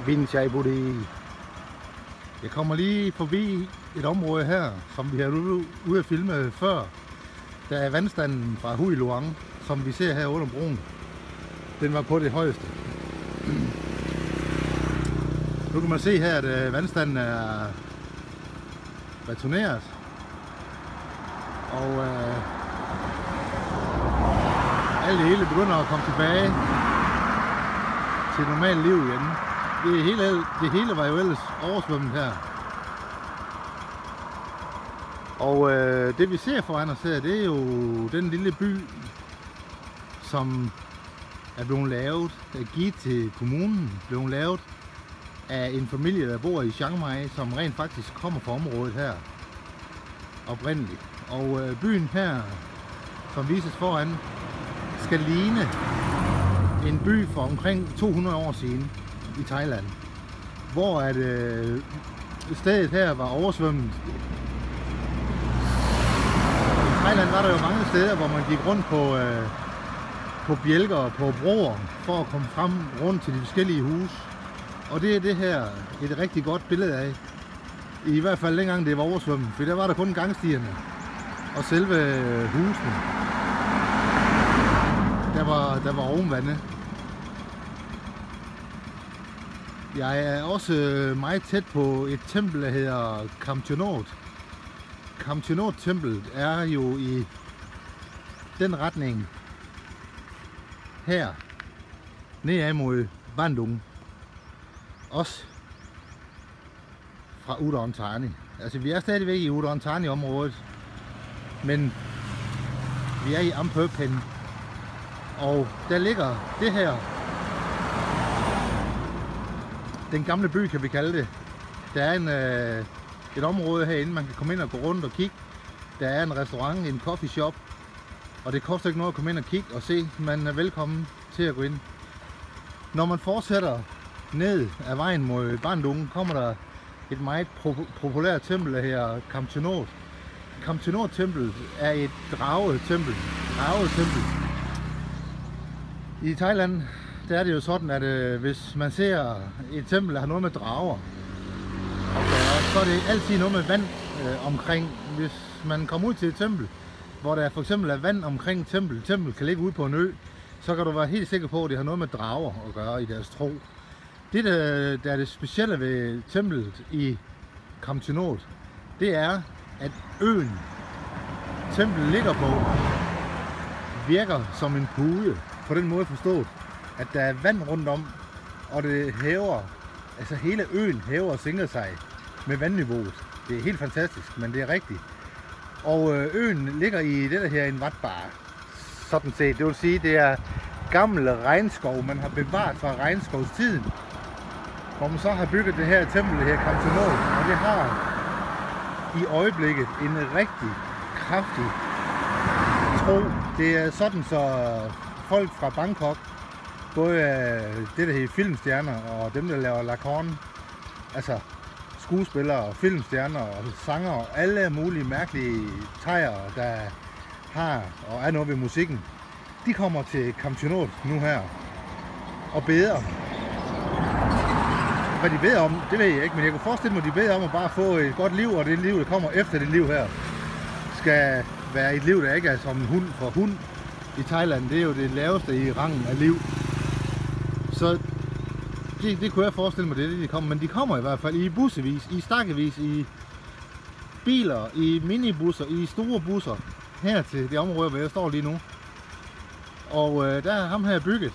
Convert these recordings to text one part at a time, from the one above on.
Vinsjaburi. Jeg kommer lige forbi et område her, som vi har ude at filme før. Der er vandstanden fra Huy Luang, som vi ser her under broen. Den var på det højeste. Nu kan man se her, at vandstanden er returneret. Og alt det hele begynder at komme tilbage til normalt liv igen. Det hele var jo ellers oversvømmet her. Og det vi ser foran os her, det er jo den lille by, som er blevet lavet, givet til kommunen, blevet lavet af en familie, der bor i Chiang Mai, som rent faktisk kommer fra området her oprindeligt. Og byen her, som vises foran, skal ligne en by for omkring 200 år siden i Thailand, hvor at stedet her var oversvømmet. I Thailand var der jo mange steder, hvor man gik rundt på bjælker og på broer for at komme frem rundt til de forskellige huse. Og det er det her et rigtig godt billede af. I hvert fald dengang det var oversvømmet, for der var der kun gangstierne og selve husene. Der var ovenvande. Jeg er også meget tæt på et tempel, der hedder Khamchonot. Khamchonot-templet er jo i den retning her, nedad mod Bandung. Også fra Udon Thani. Altså vi er stadigvæk i Udon Thani området, men vi er i Amphoe Pen. Og der ligger det her, den gamle by kan vi kalde det. Der er et område herinde, man kan komme ind og gå rundt og kigge. Der er en restaurant, en coffee shop, og det koster ikke noget at komme ind og kigge og se. Man er velkommen til at gå ind. Når man fortsætter ned ad vejen mod Bandung, kommer der et meget populært tempel, der hedder Khamchonot. Khamchonot-templet er et dragetempel. I Thailand der er det jo sådan, at hvis man ser et tempel, der har noget med drager, så er det altid noget med vand omkring. Hvis man kommer ud til et tempel, hvor der for eksempel er vand omkring tempel kan ligge ude på en ø, så kan du være helt sikker på, at det har noget med drager at gøre i deres tro. Det, der er det specielle ved templet i Khamchonot, det er, at øen, templet ligger på, virker som en pude, på den måde forstået, at der er vand rundt om, og det hæver, altså hele øen hæver og sænker sig med vandniveauet. Det er helt fantastisk, men det er rigtigt. Og øen ligger i det der her en vatbar, sådan set. Det vil sige, det er gammel regnskov, man har bevaret fra regnskovstiden, hvor man så har bygget det her tempel, det her Khamchonot, og det har i øjeblikket en rigtig kraftig tro. Det er sådan, så folk fra Bangkok, både det der hedder filmstjerner og dem der laver lakon, altså skuespillere, filmstjerner og sanger og alle mulige mærkelige thaiere, der har og er noget ved musikken, de kommer til Khamchonot nu her og beder. Hvad de beder om, det ved jeg ikke, men jeg kunne forestille mig, at de beder om at bare få et godt liv, og det liv, der kommer efter det liv her, skal være et liv, der ikke er som en hund, for hund i Thailand, det er jo det laveste i rangen af liv. Så det kunne jeg forestille mig, det de kommer, men de kommer i hvert fald i bussevis, i stakkevis, i biler, i minibusser, i store busser, her til det område, hvor jeg står lige nu. Og der er ham her bygget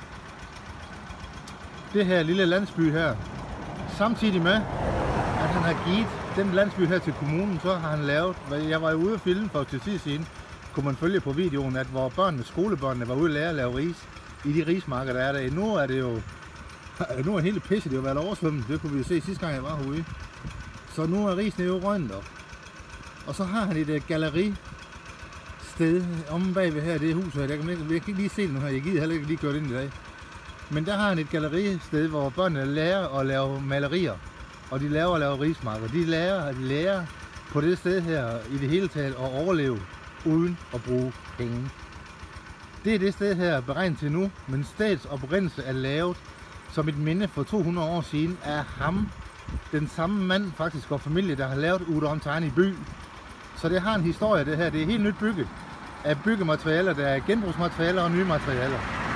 det her lille landsby her, samtidig med, at han har givet den landsby her til kommunen, så har han lavet, jeg var jo ude at filme for til tid siden, kunne man følge på videoen, at hvor skolebørnene var ude at lære at lave ris i de rismarker, der er der. Nu er det jo, nu er hele pisse, det har været oversvømmet, det kunne vi jo se sidste gang jeg var herude. Så nu er risene jo røgnet op. Og så har han et galleristed omme bagved her, det hus her, jeg kan ikke lige se det nu her, jeg gider heller ikke lige køre det ind i dag. Men der har han et galleristed, hvor børnene lærer at lave malerier, og de lærer at lave rismarker. De lærer på det sted her i det hele taget at overleve uden at bruge penge. Det er det sted her beregnet til nu, men stedets oprindelse er lavet som et minde for 200 år siden af ham, den samme mand faktisk og familie, der har lavet Udon Tiny by. Så det har en historie det her. Det er helt nyt bygget af byggematerialer, der er genbrugsmaterialer og nye materialer.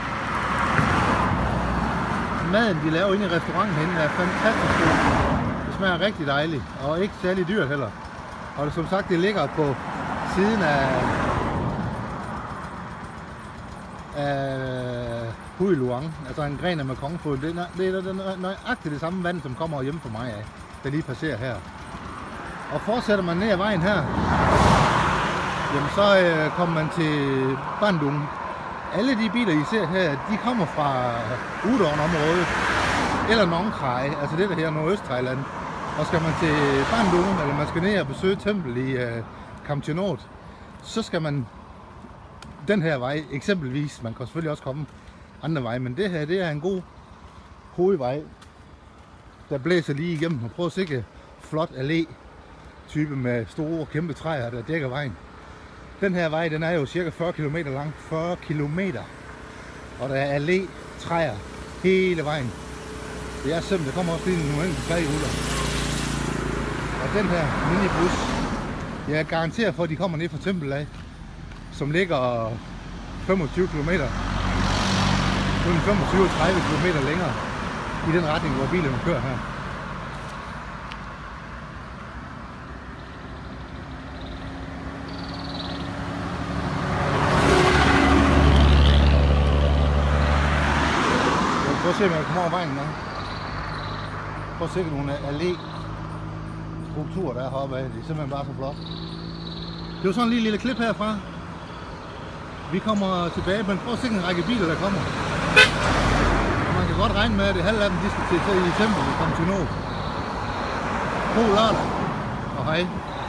Maden de laver inde i restauranten herinde er fantastisk god. Det smager rigtig dejligt og ikke særlig dyrt heller. Og som sagt, det ligger på siden af Huy Luang, altså en gren af Mekongfloden. Det er nøjagtigt det samme vand, som kommer hjemme fra mig af, der lige passerer her. Og fortsætter man ned ad vejen her, jamen så kommer man til Bandung. Alle de biler, I ser her, de kommer fra Udon-området, eller Nong Khai, altså det der her Nordøst-Thailand. Og skal man til Bandung, eller man skal ned og besøge tempel i Kamchenot, så skal man den her vej, eksempelvis. Man kan selvfølgelig også komme andre veje, men det her, det er en god hovedvej, der blæser lige igennem. Og prøv at se, flot allé-type med store, kæmpe træer, der dækker vejen. Den her vej, den er jo cirka 40 km lang. 40 km. Og der er allé-træer hele vejen. Det er simpelthen, der kommer også lige nogle enkelte træhuller. Og den her minibus, jeg garanterer for, at de kommer ned fra templet af, som ligger 25 km. Kun 25-30 km længere i den retning, hvor bilerne kører her. Prøv at se, om jeg kommer over vejen nu. Prøv at se nogle allé-strukturer, der er heroppe af. Det er simpelthen bare så flot. Det var sådan en lille klip herfra. Vi kommer tilbage, men prøv at se en række biler, der kommer. Og man kan godt regne med, at det halve af dem, de skal til i templet, og komme til Nord. God lørdag, og hej.